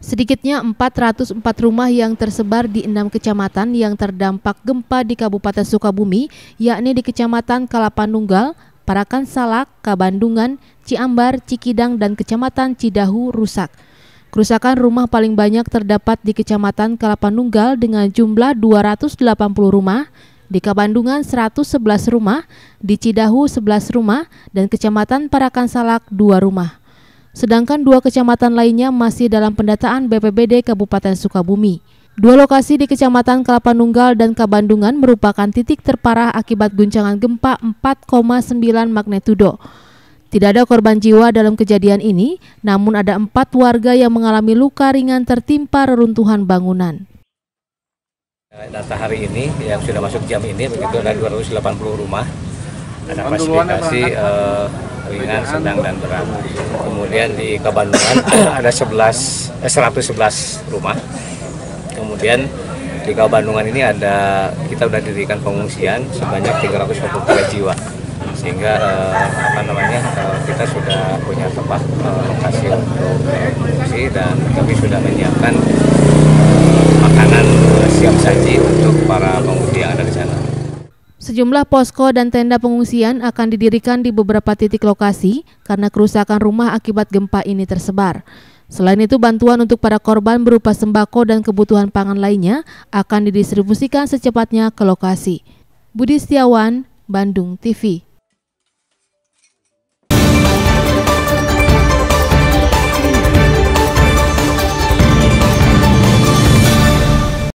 Sedikitnya 404 rumah yang tersebar di 6 kecamatan yang terdampak gempa di Kabupaten Sukabumi, yakni di Kecamatan Kalapanunggal, Parakan Salak, Kabandungan, Ciambar, Cikidang, dan Kecamatan Cidahu rusak. Kerusakan rumah paling banyak terdapat di Kecamatan Kalapanunggal dengan jumlah 280 rumah, di Kabandungan 111 rumah, di Cidahu 11 rumah, dan Kecamatan Parakan Salak 2 rumah. Sedangkan 2 kecamatan lainnya masih dalam pendataan BPBD Kabupaten Sukabumi. 2 lokasi di Kecamatan Kalapanunggal dan Kabandungan merupakan titik terparah akibat guncangan gempa 4,9 magnitudo. Tidak ada korban jiwa dalam kejadian ini, namun ada 4 warga yang mengalami luka ringan tertimpa reruntuhan bangunan. Data hari ini yang sudah masuk jam ini begitu ada 280 rumah. Ada klasifikasi ringan, sedang, dan berat. Kemudian di Kabandungan ada 111 rumah. Kemudian di Kabandungan ini kita sudah dirikan pengungsian sebanyak 343 jiwa. Sehingga kita sudah punya tempat lokasi untuk mengungsi dan kami sudah menyiapkan makanan siap saji untuk para pengungsi yang ada di sana. Sejumlah posko dan tenda pengungsian akan didirikan di beberapa titik lokasi karena kerusakan rumah akibat gempa ini tersebar. Selain itu, bantuan untuk para korban berupa sembako dan kebutuhan pangan lainnya akan didistribusikan secepatnya ke lokasi. Budi Setiawan, Bandung TV.